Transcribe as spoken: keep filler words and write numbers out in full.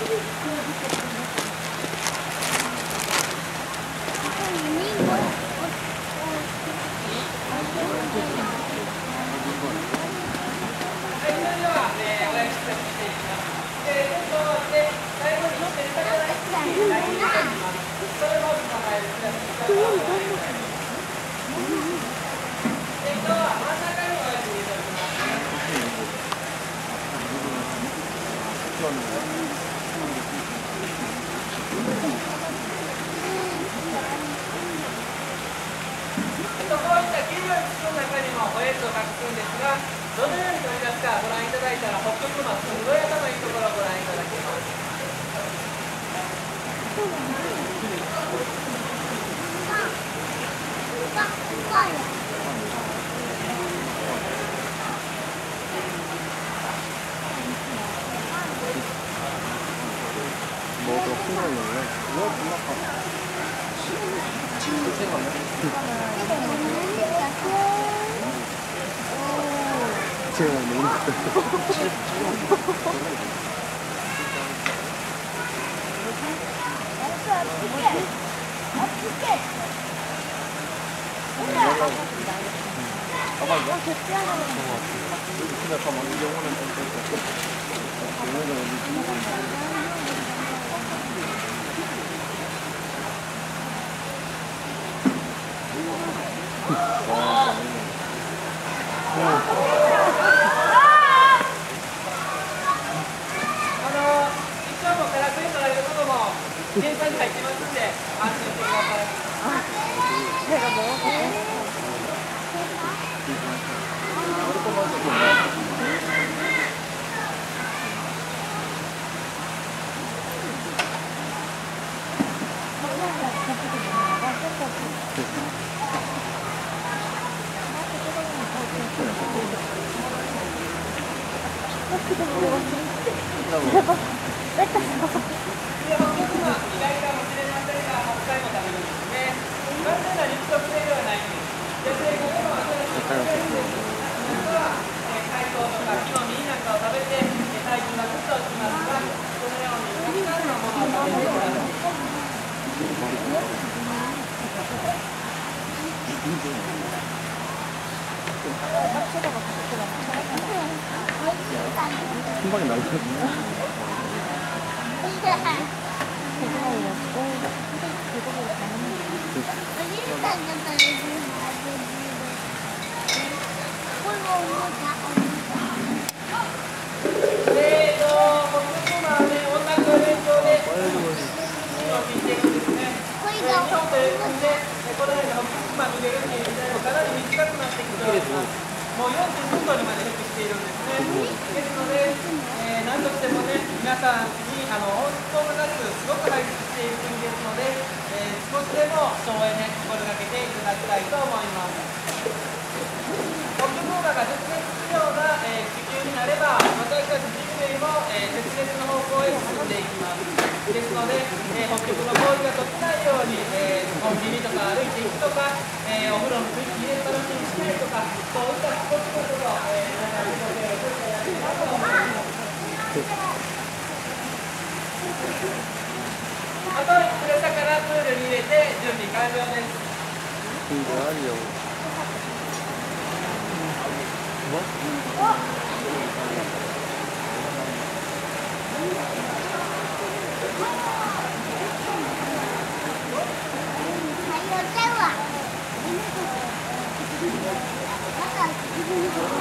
どのように取り出すかご覧いただいたら、北極マスの黒い頭いいところをご覧いただけます。 제가 너무 検査に入ってますんで、安心してください。 手がもう 한 방에 날렸네. もうよんじゅうごどにまで復帰しているんですね。ですので、えー、何としてもね、皆さんにあの温室効果ガスすごく排出している国ですので、えー、少しでも省エネ心がけていただきたいと思います。北極効果が絶滅するような、えー、地球になれば、私たち人類も、えー、絶滅の方向へ進んでいきます。ですので、えー、北極の氷が溶けないように、えー、コンビニとか歩いていくとか、えー、お風呂のスイッチ入れっぱなしにしないとか、そういった少しのことを、えー、皆さんにご協力いただければと思います。あと、プレッシャーからプールに入れて準備完了です。 いいじゃんよ。 なんか